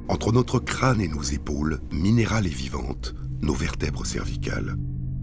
Entre notre crâne et nos épaules, minérales et vivantes, nos vertèbres cervicales.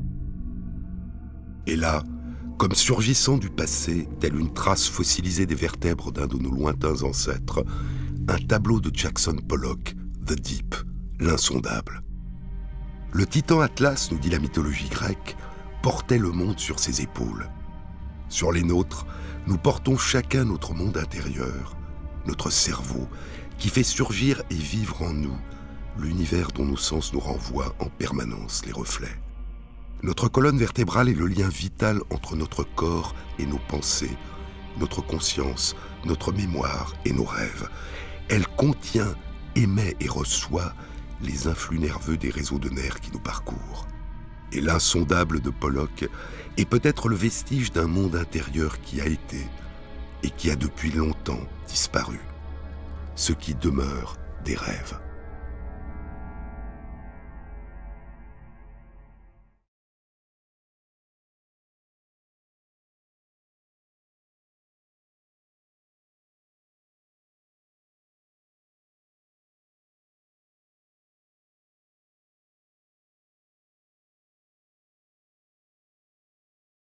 Et là, comme surgissant du passé, telle une trace fossilisée des vertèbres d'un de nos lointains ancêtres, un tableau de Jackson Pollock, The Deep, l'insondable. Le titan Atlas, nous dit la mythologie grecque, portait le monde sur ses épaules. Sur les nôtres, nous portons chacun notre monde intérieur, notre cerveau, qui fait surgir et vivre en nous l'univers dont nos sens nous renvoient en permanence les reflets. Notre colonne vertébrale est le lien vital entre notre corps et nos pensées, notre conscience, notre mémoire et nos rêves. Elle contient, émet et reçoit les influx nerveux des réseaux de nerfs qui nous parcourent. Et l'insondable de Pollock est peut-être le vestige d'un monde intérieur qui a été et qui a depuis longtemps disparu. Ce qui demeure des rêves.